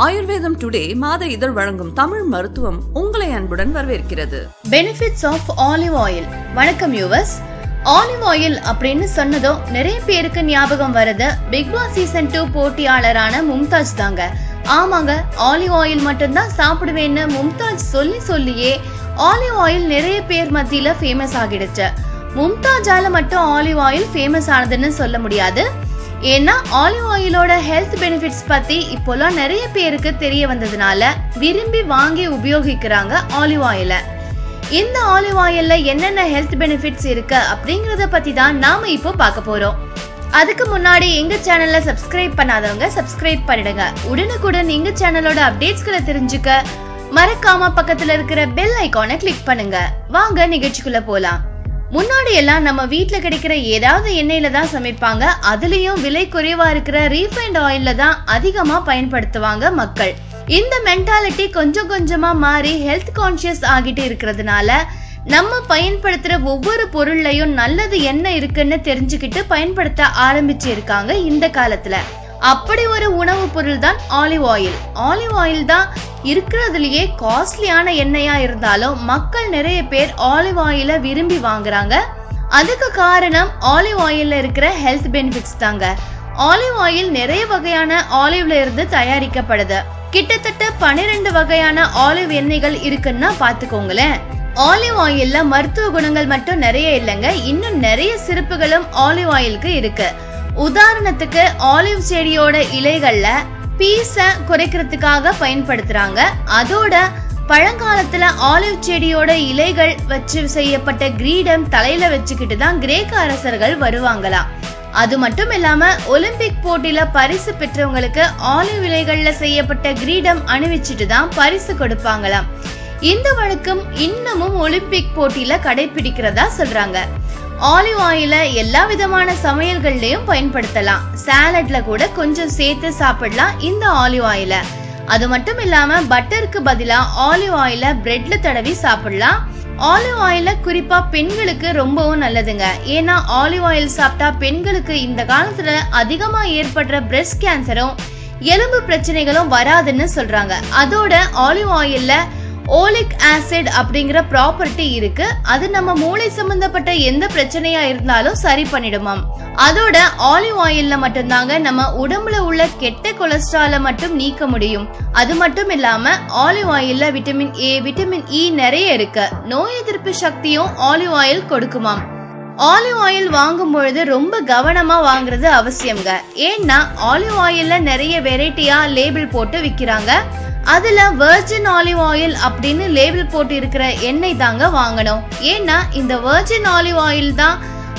ஆயுர்வேதம் டுடே மாத இதழ் வழங்கும் தமிழ் மருத்துவம் உங்களை அன்புடன் வரவேற்கிறது. Benefits of olive oil. வணக்கம் யூவர்ஸ். ஆலிவ் ஆயில் அப்படின்னு சொன்னதும் நிறைய பேருக்கு ஞாபகம் வருது பிக் பாஸ் சீசன் 2 போட்டியாளரான மும்தாஜ் தாங்க. ஆமாங்க, ஆலிவ் ஆயில் மட்டும்தான் சாப்பிடுவேன்னு மும்தாஜ் சொல்லியே ஆலிவ் ஆயில் நிறைய பேர் மத்தியில ஃபேமஸ் ஆகிடுச்சு. மும்தாஜால மட்டும் ஆலிவ் ஆயில் ஃபேமஸ் ஆனதுன்னு சொல்ல முடியாது. ஏன்னா ஆலிவ் ஆயிலோட ஹெல்த் பெனிஃபிட்ஸ் பத்தி இப்போலாம் நிறைய பேருக்கு தெரிய வந்ததுனால விரும்பி வாங்கி உபயோகிக்கிறாங்க ஆலிவ் ஆயில. இந்த ஆலிவ் ஆயில்ல என்னென்ன ஹெல்த் பெனிஃபிட்ஸ் இருக்கு அப்படிங்கறத பத்தி தான் நாம இப்போ பார்க்க போறோம். அதுக்கு முன்னாடி எங்க சேனல்ல சப்ஸ்கிரைப் பண்ணாதவங்க சப்ஸ்கிரைப் பண்ணிடுங்க. உடனுக்குடன் எங்க சேனலோட அப்டேட்ஸ்களை தெரிஞ்சுக்க மறக்காம பக்கத்துல இருக்கிற பெல் ஐகானை கிளிக் பண்ணுங்க. வாங்க நிகழ்ச்சிக்குள்ள போலாம். முன்னாடி எல்லாம் நம்ம வீட்டுல கிடைக்கிற ஏதாவது எண்ணெயில தான் சமைப்பாங்க. அதுலயும் விலை குறைவா இருக்கிற ரீஃபைண்ட் ஆயில்ல தான் அதிகமா பயன்படுத்துவாங்க மக்கள். இந்த மென்டாலிட்டி கொஞ்சம் கொஞ்சமா மாறி ஹெல்த் கான்சியஸ் ஆகிட்டு இருக்கிறதுனால நம்ம பயன்படுத்துற ஒவ்வொரு பொருள்லயும் நல்லது என்ன இருக்குன்னு தெரிஞ்சுக்கிட்டு பயன்படுத்த ஆரம்பிச்சு இருக்காங்க இந்த காலத்துல. அப்படி ஒரு உணவு பொருள் தான் ஆலிவ் ஆயில். ஆலிவ் ஆயில் தான் இருக்கிறதுலயே காஸ்ட்லியான எண்ணெயா இருந்தாலும் மக்கள் நிறைய பேர் ஆலிவ் ஆயில விரும்பி வாங்குறாங்க. அதுக்கு காரணம் ஆலிவ் ஆயில்ல இருக்கிற ஹெல்த் பெனிஃபிட்ஸ் தாங்க. ஆலிவ் ஆயில் நிறைய வகையான ஆலிவ்ல இருந்து தயாரிக்கப்படுது. கிட்டத்தட்ட 12 வகையான ஆலிவ் எண்ணெய்கள் இருக்குன்னா பாத்துக்கோங்களேன். ஆலிவ் ஆயில்ல மருத்துவ குணங்கள் மட்டும் நிறைய இல்லைங்க, இன்னும் நிறைய சிறப்புகளும் ஆலிவ் ஆயிலுக்கு இருக்கு. உதாரணத்துக்கு ஆலிவ் செடியோட இலைகள்ல பீஸ குறைக்கிறதுக்காக பயன்படுத்துறாங்க. அதோட பழங்காலத்துல ஆலிவ் செடியோட இலைகள் வச்சு செய்யப்பட்ட கிரீடம் தலையில வச்சுக்கிட்டு தான் கிரேக்க அரசர்கள் வருவாங்களாம். அது மட்டும் இல்லாம ஒலிம்பிக் போட்டியில பரிசு பெற்றவங்களுக்கு ஆலிவ் இலைகள்ல செய்யப்பட்ட கிரீடம் அணிவிச்சுட்டு தான் பரிசு கொடுப்பாங்களாம். இந்த வழக்கம் இன்னமும் ஒலிம்பிக் போட்டியில கடைபிடிக்கிறதா சொல்றாங்க. ஆலிவ் ஆயில எல்லா விதமான சமையல்கள்லயும் பயன்படுத்தலாம். சாலட்ல கூட கொஞ்சம் சேர்த்து சாப்பிடலாம் இந்த ஆலிவ் ஆயில. அது மட்டும் இல்லாம பட்டருக்கு பதிலா ஆலிவ் ஆயில பிரெட்ல தடவி சாப்பிடலாம். ஆலிவ் ஆயில குறிப்பா பெண்களுக்கு ரொம்பவும் நல்லதுங்க. ஏன்னா ஆலிவ் ஆயில் சாப்பிட்டா பெண்களுக்கு இந்த காலத்துல அதிகமா ஏற்படுற பிரஸ்ட் கேன்சரும் எலும்பு பிரச்சனைகளும் வராதுன்னு சொல்றாங்க. அதோட ஆலிவ் ஆயில்ல ஓலிக் ஆசிட் அப்படிங்கிற ப்ராப்பர்ட்டி இருக்கு. அது நம்ம மூளை சம்பந்தப்பட்ட எந்த பிரச்சனையா இருந்தாலும் சரி பண்ணிடுமாம். அதோட ஆலிவ் ஆயில்ல மட்டும்தாங்க நம்ம உடம்புல உள்ள கெட்ட கொலஸ்ட்ரால மட்டும் நீக்க முடியும். அது மட்டும் இல்லாம ஆலிவ் ஆயில்ல விட்டமின் ஏ, விட்டமின் இ நிறைய இருக்கு. நோய் எதிர்ப்பு சக்தியும் ஆலிவ் ஆயில் கொடுக்குமாம். ஆலிவ் ஆயில் வாங்கும் பொழுது ரொம்ப கவனமா வாங்குறது அவசியம்ங்க. ஏன்னா ஆலிவ் ஆயில்ல நிறைய வெரைட்டியா லேபிள் போட்டு விக்கிறாங்க. அதுல வெர்ஜின் ஆலிவ் ஆயில் அப்படின்னு லேபிள் போட்டு இருக்கிற எண்ணெய் தாங்க வாங்கணும். ஏன்னா இந்த வெர்ஜின் ஆலிவ் ஆயில் தான்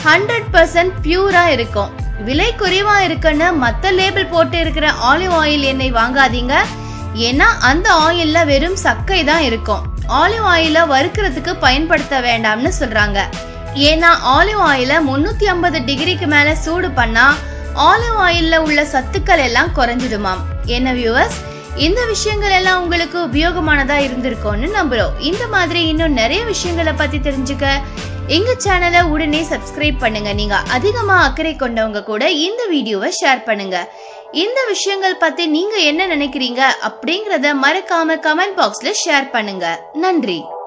100% பியூரா இருக்கும். விலை குறைவா இருக்குன்னு மத்த லேபிள் போட்டு இருக்கிற ஆலிவ் ஆயில் எண்ணெய் வாங்காதீங்க. ஏன்னா அந்த ஆயில்ல வெறும் சக்கை தான் இருக்கும். ஆலிவ் ஆயில வறுக்கிறதுக்கு பயன்படுத்த வேண்டாம்னு சொல்றாங்க. ஏன்னா ஆலிவ் ஆயில 350 டிகிரிக்கு மேல சூடு பண்ணா ஆலிவ் ஆயில்ல உள்ள சத்துக்கள் எல்லாம் குறைஞ்சிடுமாம். என்ன வியூவர்ஸ், இந்த விஷயங்கள் எல்லாம் உங்களுக்கு உபயோகமானதா இருந்திருக்கும்னு நம்புறோம். இந்த மாதிரி இன்னும் நிறைய விஷயங்களை பத்தி தெரிஞ்சுக்க எங்க சேனலை உடனே சப்ஸ்கிரைப் பண்ணுங்க. நீங்க அதிகமா அக்கறை கொண்டவங்க கூட இந்த வீடியோவை ஷேர் பண்ணுங்க. இந்த விஷயங்கள் பத்தி நீங்க என்ன நினைக்கிறீங்க அப்படிங்கறத மறக்காம கமெண்ட் பாக்ஸ்ல ஷேர் பண்ணுங்க. நன்றி.